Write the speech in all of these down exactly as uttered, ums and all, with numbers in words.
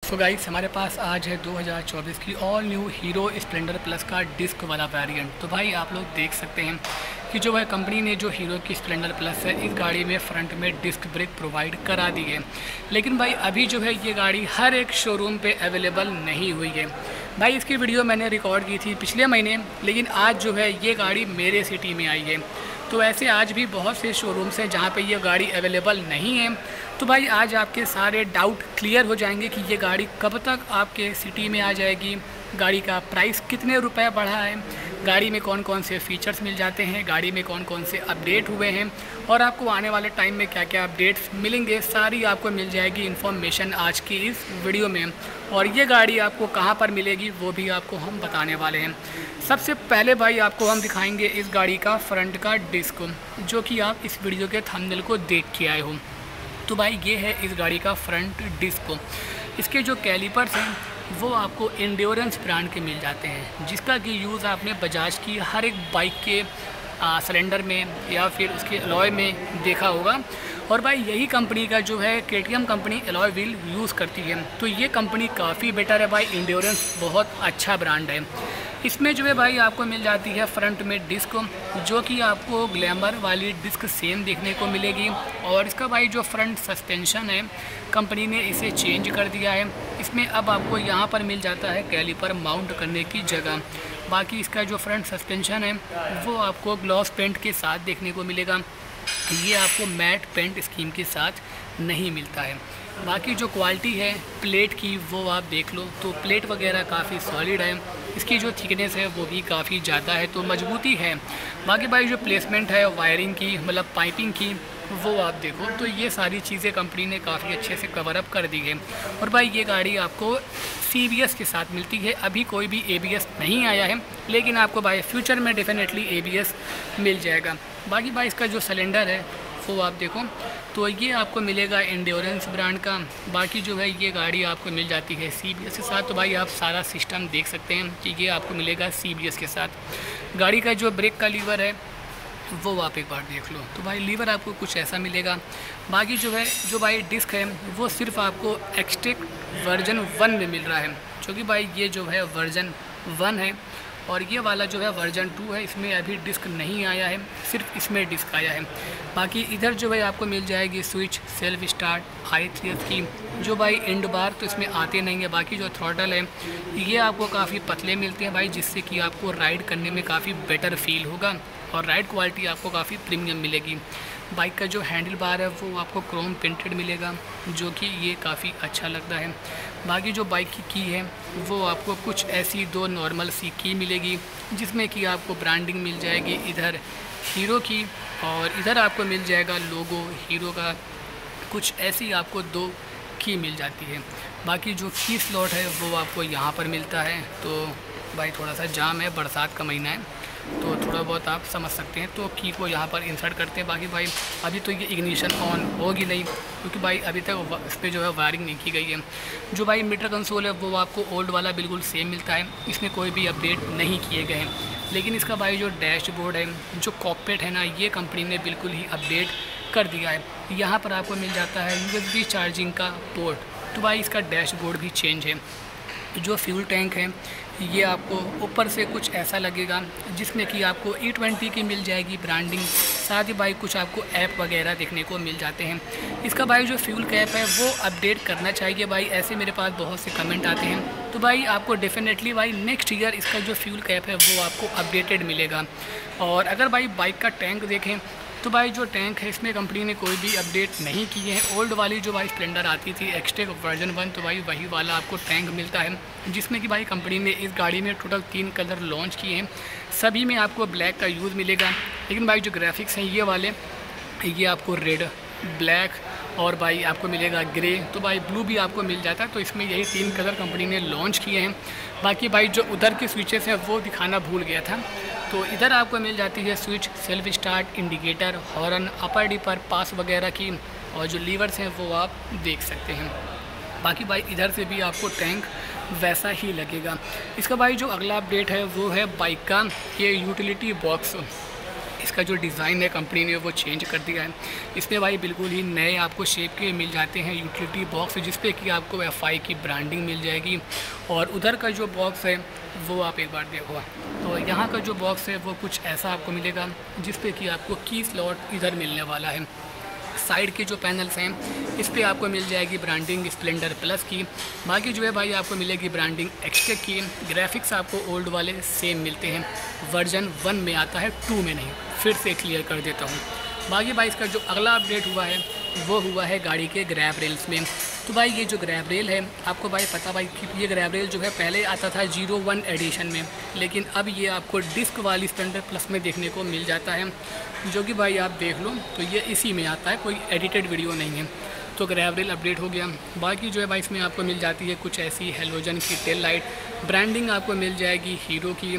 So guys हमारे पास आज है दो हज़ार चौबीस की all new Hero Splendor plus का डिस्क वाला वेरिएंट। तो भाई आप लोग देख सकते हैं कि जो है कंपनी ने जो हीरो की स्प्लेंडर प्लस है इस गाड़ी में फ्रंट में डिस्क ब्रेक प्रोवाइड करा दी है। लेकिन भाई अभी जो है ये गाड़ी हर एक शोरूम पे अवेलेबल नहीं हुई है। भाई इसकी वीडियो मैंने रिकॉर्ड की थी पिछले महीने, लेकिन आज जो है ये गाड़ी मेरे सिटी में आई है। तो ऐसे आज भी बहुत से शोरूम्स हैं जहाँ पे ये गाड़ी अवेलेबल नहीं है। तो भाई आज आपके सारे डाउट क्लियर हो जाएंगे कि ये गाड़ी कब तक आपके सिटी में आ जाएगी, गाड़ी का प्राइस कितने रुपए बढ़ा है, गाड़ी में कौन कौन से फीचर्स मिल जाते हैं, गाड़ी में कौन कौन से अपडेट हुए हैं और आपको आने वाले टाइम में क्या क्या अपडेट्स मिलेंगे, सारी आपको मिल जाएगी इन्फॉर्मेशन आज की इस वीडियो में। और ये गाड़ी आपको कहाँ पर मिलेगी वो भी आपको हम बताने वाले हैं। सबसे पहले भाई आपको हम दिखाएंगे इस गाड़ी का फ्रंट का डिस्क, जो कि आप इस वीडियो के थंबनेल को देख के आए हो। तो भाई ये है इस गाड़ी का फ्रंट डिस्क। इसके जो कैलिपर्स हैं वो आपको एंड्योरेंस ब्रांड के मिल जाते हैं, जिसका कि यूज़ आपने बजाज की हर एक बाइक के सिलेंडर में या फिर उसके अलॉय में देखा होगा। और भाई यही कंपनी का जो है K T M company alloy wheel use करती है। तो ये कंपनी काफ़ी बेटर है भाई, एंड्योरेंस बहुत अच्छा ब्रांड है। इसमें जो है भाई आपको मिल जाती है फ्रंट में डिस्क, जो कि आपको ग्लैमर वाली डिस्क सेम देखने को मिलेगी। और इसका भाई जो फ्रंट सस्पेंशन है कंपनी ने इसे चेंज कर दिया है। इसमें अब आपको यहाँ पर मिल जाता है कैलिपर माउंट करने की जगह। बाकी इसका जो फ्रंट सस्पेंशन है वो आपको ग्लॉस पेंट के साथ देखने को मिलेगा, ये आपको मैट पेंट स्कीम के साथ नहीं मिलता है। बाकी जो क्वालिटी है प्लेट की वो आप देख लो, तो प्लेट वगैरह काफ़ी सॉलिड है। इसकी जो थिकनेस है वो भी काफ़ी ज़्यादा है, तो मजबूती है। बाकी भाई जो प्लेसमेंट है वायरिंग की, मतलब पाइपिंग की, वो आप देखो तो ये सारी चीज़ें कंपनी ने काफ़ी अच्छे से कवर अप कर दी है। और भाई ये गाड़ी आपको सी बी एस के साथ मिलती है। अभी कोई भी ए बी एस नहीं आया है, लेकिन आपको भाई फ्यूचर में डेफिनेटली ए बी एस मिल जाएगा। बाकी भाई इसका जो सिलेंडर है वो आप देखो तो ये आपको मिलेगा एंड्योरेंस ब्रांड का। बाकी जो है ये गाड़ी आपको मिल जाती है सी बी एस के साथ। तो भाई आप सारा सिस्टम देख सकते हैं कि ये आपको मिलेगा सी बी एस के साथ। गाड़ी का जो ब्रेक का लीवर है वो आप एक बार देख लो, तो भाई लीवर आपको कुछ ऐसा मिलेगा। बाकी जो है जो भाई डिस्क है वो सिर्फ आपको एक्सटेक वर्जन वन में मिल रहा है, क्योंकि भाई ये जो है वर्जन वन है और ये वाला जो है वर्जन टू है। इसमें अभी डिस्क नहीं आया है, सिर्फ इसमें डिस्क आया है। बाकी इधर जो है आपको मिल जाएगी switch self start I three F की, जो भाई एंड बार तो इसमें आते नहीं है। बाकी जो थ्रॉटल है ये आपको काफ़ी पतले मिलते हैं भाई, जिससे कि आपको राइड करने में काफ़ी बेटर फील होगा और राइड क्वालिटी आपको काफ़ी प्रीमियम मिलेगी। बाइक का जो हैंडल बार है वो आपको क्रोम पेंटेड मिलेगा, जो कि ये काफ़ी अच्छा लगता है। बाकी जो बाइक की की है वो आपको कुछ ऐसी दो नॉर्मल सी की मिलेगी, जिसमें कि आपको ब्रांडिंग मिल जाएगी इधर हीरो की और इधर आपको मिल जाएगा लोगो हीरो का। कुछ ऐसी आपको दो की मिल जाती है। बाकी जो की स्लॉट है वो आपको यहाँ पर मिलता है। तो भाई थोड़ा सा जाम है, बरसात का महीना है तो थोड़ा बहुत आप समझ सकते हैं, तो की को यहाँ पर इंसर्ट करते हैं। बाकी भाई अभी तो ये इग्निशन ऑन होगी नहीं, क्योंकि भाई अभी तक इस पर जो है वायरिंग नहीं की गई है। जो भाई मीटर कंसोल है वो आपको ओल्ड वाला बिल्कुल सेम मिलता है, इसमें कोई भी अपडेट नहीं किए गए हैं। लेकिन इसका भाई जो डैशबोर्ड है, जो कॉकपिट है ना, ये कंपनी ने बिल्कुल ही अपडेट कर दिया है। यहाँ पर आपको मिल जाता है यू एस बी चार्जिंग का पोर्ट। तो भाई इसका डैशबोर्ड भी चेंज है। जो फ्यूल टैंक है ये आपको ऊपर से कुछ ऐसा लगेगा, जिसमें कि आपको ई ट्वेंटी की मिल जाएगी ब्रांडिंग। साथ ही भाई कुछ आपको ऐप वगैरह देखने को मिल जाते हैं। इसका भाई जो फ्यूल कैप है वो अपडेट करना चाहिए भाई, ऐसे मेरे पास बहुत से कमेंट आते हैं। तो भाई आपको डेफिनेटली भाई नेक्स्ट ईयर इसका जो फ्यूल कैप है वो आपको अपडेटेड मिलेगा। और अगर भाई बाइक का टैंक देखें तो भाई जो टैंक है इसमें कंपनी ने कोई भी अपडेट नहीं किए हैं। ओल्ड वाली जो भाई स्प्लेंडर आती थी एक्सटेक वर्जन वन, तो भाई वही वाला आपको टैंक मिलता है, जिसमें कि भाई कंपनी ने इस गाड़ी में टोटल तीन कलर लॉन्च किए हैं। सभी में आपको ब्लैक का यूज़ मिलेगा, लेकिन भाई जो ग्राफिक्स हैं ये वाले ये आपको रेड, ब्लैक और भाई आपको मिलेगा ग्रे। तो भाई ब्लू भी आपको मिल जाता है। तो इसमें यही तीन कलर कंपनी ने लॉन्च किए हैं। बाकी भाई जो उधर के स्विचेस हैं वो दिखाना भूल गया था। तो इधर आपको मिल जाती है switch self start, indicator, horn, upper dipper, pass वगैरह की, और जो लीवर्स हैं वो आप देख सकते हैं। बाकी भाई इधर से भी आपको टैंक वैसा ही लगेगा। इसका भाई जो अगला अपडेट है वो है बाइक का ये यूटिलिटी बॉक्स। इसका जो डिज़ाइन है कंपनी ने वो चेंज कर दिया है। इसमें भाई बिल्कुल ही नए आपको शेप के मिल जाते हैं यूटिलिटी बॉक्स, जिस पे कि आपको एफ आई की ब्रांडिंग मिल जाएगी। और उधर का जो बॉक्स है वो आप एक बार देखो, तो यहाँ का जो बॉक्स है वो कुछ ऐसा आपको मिलेगा, जिस पे कि आपको की स्लॉट इधर मिलने वाला है। साइड के जो पैनल्स हैं इस पे आपको मिल जाएगी ब्रांडिंग स्प्लेंडर प्लस की। बाकी जो है भाई आपको मिलेगी ब्रांडिंग एक्सटेक की। ग्राफिक्स आपको ओल्ड वाले सेम मिलते हैं, वर्जन वन में आता है, टू में नहीं। फिर से क्लियर कर देता हूँ। बाकी भाई इसका जो अगला अपडेट हुआ है वो हुआ है गाड़ी के ग्रैब रेल्स में। तो भाई ये जो ग्रैब रेल है आपको भाई पता भाई कि ये ग्रैब रेल जो है पहले आता था जीरो वन एडिशन में, लेकिन अब ये आपको डिस्क वाली स्प्लेंडर प्लस में देखने को मिल जाता है, जो कि भाई आप देख लो तो ये इसी में आता है, कोई एडिटेड वीडियो नहीं है। तो ग्रैब रेल अपडेट हो गया। बाकी जो है भाई इसमें आपको मिल जाती है कुछ ऐसी हेलोजन की टेल लाइट, ब्रांडिंग आपको मिल जाएगी हीरो की।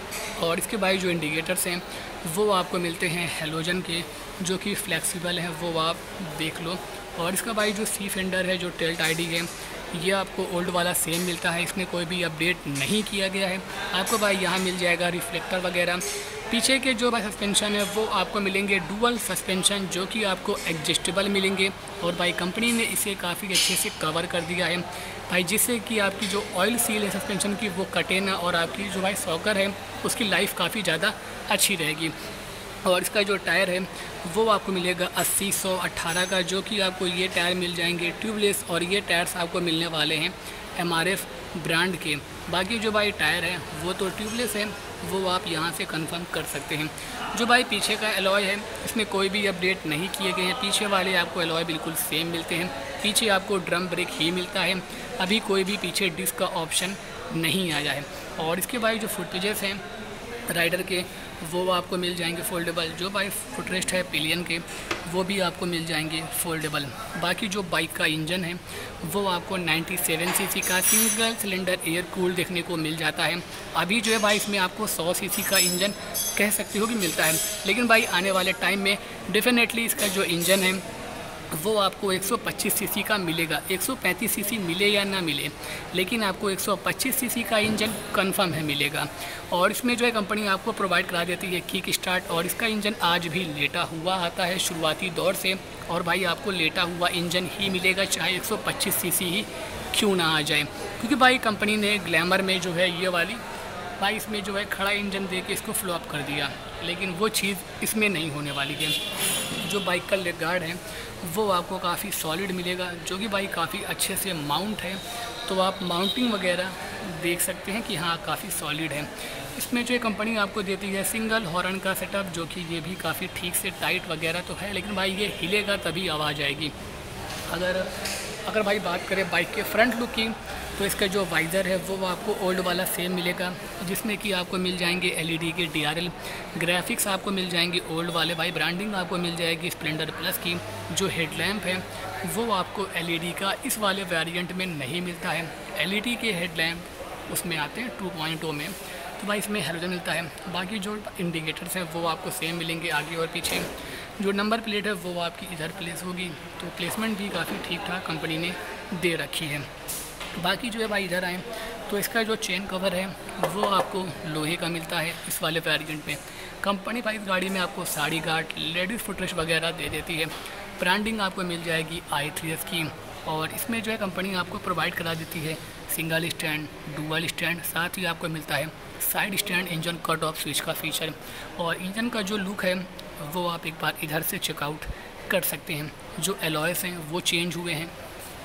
और इसके भाई जो इंडिकेटर्स हैं वो आपको मिलते हैं हेलोजन के, जो कि फ्लेक्सिबल है, वो आप देख लो। और इसका भाई जो सी फेंडर है, जो टेल्ट आईडी है, ये आपको ओल्ड वाला सेम मिलता है, इसमें कोई भी अपडेट नहीं किया गया है। आपको भाई यहाँ मिल जाएगा रिफ्लेक्टर वगैरह। पीछे के जो भाई सस्पेंशन है वो आपको मिलेंगे डुअल सस्पेंशन, जो कि आपको एडजस्टेबल मिलेंगे। और भाई कंपनी ने इसे काफ़ी अच्छे से कवर कर दिया है भाई, जिससे कि आपकी जो ऑयल सील है सस्पेंशन की वो कटे ना, और आपकी जो भाई सॉकर है उसकी लाइफ काफ़ी ज़्यादा अच्छी रहेगी। और इसका जो टायर है वो आपको मिलेगा अस्सी सौ अट्ठारह का, जो कि आपको ये टायर मिल जाएंगे ट्यूबलेस, और ये टायर्स आपको मिलने वाले हैं एम आर एफ ब्रांड के। बाकी जो भाई टायर है वो तो ट्यूबलेस है, वो आप यहाँ से कंफर्म कर सकते हैं। जो भाई पीछे का एलॉय है इसमें कोई भी अपडेट नहीं किए गए हैं, पीछे वाले आपको एलॉय बिल्कुल सेम मिलते हैं। पीछे आपको ड्रम ब्रेक ही मिलता है, अभी कोई भी पीछे डिस्क का ऑप्शन नहीं आया है। और इसके भाई जो फुटेजेस हैं राइडर के वो आपको मिल जाएंगे फोल्डेबल। जो भाई फुटरेस्ट है पिलियन के वो भी आपको मिल जाएंगे फोल्डेबल। बाकी जो बाइक का इंजन है वो आपको सत्तानवे सीसी का सिंगल सिलेंडर एयर कूल देखने को मिल जाता है। अभी जो है भाई इसमें आपको सौ सीसी का इंजन कह सकते हो कि मिलता है, लेकिन भाई आने वाले टाइम में डेफिनेटली इसका जो इंजन है वो आपको एक सौ पच्चीस सीसी का मिलेगा। एक सौ पैंतीस सीसी मिले या ना मिले, लेकिन आपको एक सौ पच्चीस सीसी का इंजन कंफर्म है मिलेगा। और इसमें जो है कंपनी आपको प्रोवाइड करा देती है किक स्टार्ट, और इसका इंजन आज भी लेटा हुआ आता है शुरुआती दौर से। और भाई आपको लेटा हुआ इंजन ही मिलेगा, चाहे एक सौ पच्चीस सीसी ही क्यों ना आ जाए, क्योंकि भाई कंपनी ने ग्लैमर में जो है ये वाली भाई इसमें जो है खड़ा इंजन दे के इसको फ्लॉप कर दिया, लेकिन वो चीज़ इसमें नहीं होने वाली है। जो बाइक का लेग गार्ड है वो आपको काफ़ी सॉलिड मिलेगा, जो कि भाई काफ़ी अच्छे से माउंट है, तो आप माउंटिंग वगैरह देख सकते हैं कि हाँ काफ़ी सॉलिड है। इसमें जो कंपनी आपको देती है सिंगल हॉर्न का सेटअप, जो कि ये भी काफ़ी ठीक से टाइट वगैरह तो है, लेकिन भाई ये हिलेगा तभी आवाज़ आएगी। अगर अगर भाई बात करें बाइक के फ्रंट लुक की, तो इसका जो वाइज़र है वो आपको ओल्ड वाला सेम मिलेगा, जिसमें कि आपको मिल जाएंगे एलईडी के डीआरएल। ग्राफिक्स आपको मिल जाएंगे ओल्ड वाले, भाई ब्रांडिंग आपको मिल जाएगी स्प्लेंडर प्लस की। जो हेडलैम्प है वो आपको एलईडी का इस वाले वेरिएंट में नहीं मिलता है। एलईडी के हेडलैम्प उसमें आते हैं टू पॉइंट ओ में, तो भाई इसमें हेलोजन मिलता है। बाकी जो इंडिकेटर्स हैं वो आपको सेम मिलेंगे आगे और पीछे। जो नंबर प्लेट है वो आपकी इधर प्लेस होगी, तो प्लेसमेंट भी काफ़ी ठीक ठाक कंपनी ने दे रखी है। बाकी जो है भाई इधर आए तो इसका जो चेन कवर है वो आपको लोहे का मिलता है इस वाले वेरिएंट में। कंपनी भाई इस गाड़ी में आपको साड़ी गार्ड, लेडीज़ फुटरेस्ट वगैरह दे देती है। ब्रांडिंग आपको मिल जाएगी आई थ्री एस की, और इसमें जो है कंपनी आपको प्रोवाइड करा देती है सिंगल स्टैंड, डुअल स्टैंड, साथ ही आपको मिलता है side stand engine cut off switch का फीचर। और इंजन का जो लुक है वो आप एक बार इधर से चेकआउट कर सकते हैं। जो एलॉयस हैं वो चेंज हुए हैं,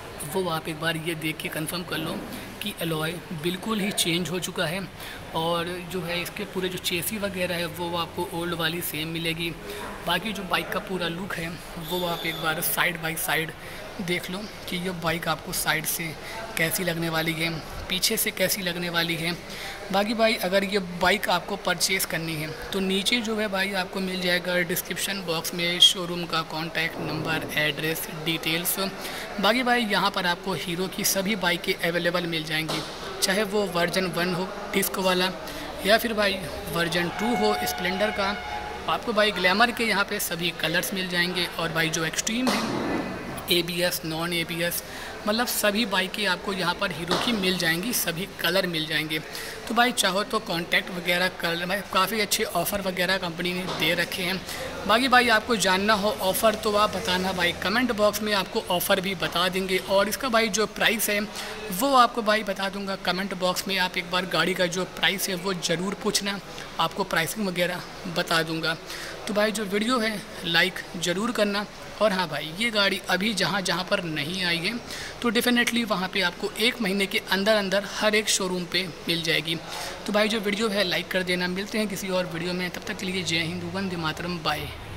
वो आप एक बार ये देख के कंफर्म कर लो कि एलॉय बिल्कुल ही चेंज हो चुका है। और जो है इसके पूरे जो चेसी वगैरह है वो आपको ओल्ड वाली सेम मिलेगी। बाकी जो बाइक का पूरा लुक है वो आप एक बार साइड बाई साइड देख लो कि ये बाइक आपको साइड से कैसी लगने वाली है, पीछे से कैसी लगने वाली है। बाकी भाई अगर ये बाइक आपको परचेज़ करनी है तो नीचे जो है भाई आपको मिल जाएगा डिस्क्रिप्शन बॉक्स में शोरूम का कॉन्टैक्ट नंबर, एड्रेस, डिटेल्स। बाकी भाई यहाँ पर आपको हीरो की सभी बाइकें अवेलेबल मिल जाएंगी, चाहे वो वर्जन वन हो डिस्क वाला, या फिर भाई वर्जन टू हो स्प्लेंडर का। आपको भाई ग्लैमर के यहाँ पे सभी कलर्स मिल जाएंगे। और भाई जो एक्सट्रीम है A B S, non A B S, मतलब सभी बाइकें आपको यहाँ पर हीरो की मिल जाएंगी, सभी कलर मिल जाएंगे। तो भाई चाहो तो कांटेक्ट वगैरह कर, भाई काफ़ी अच्छे ऑफ़र वगैरह कंपनी ने दे रखे हैं। बाकी भाई आपको जानना हो ऑफ़र तो आप बताना भाई, कमेंट बॉक्स में आपको ऑफ़र भी बता देंगे, और इसका भाई जो प्राइस है वो आपको भाई बता दूंगा कमेंट बॉक्स में। आप एक बार गाड़ी का जो प्राइस है वो ज़रूर पूछना, आपको प्राइसिंग वगैरह बता दूंगा। तो भाई जो वीडियो है लाइक ज़रूर करना, और हाँ भाई ये गाड़ी अभी जहाँ जहाँ पर नहीं आई है तो डेफिनेटली वहाँ पे आपको एक महीने के अंदर अंदर हर एक शोरूम पे मिल जाएगी। तो भाई जो वीडियो है लाइक कर देना। मिलते हैं किसी और वीडियो में, तब तक के लिए जय हिंद, वंदे मातरम, बाय।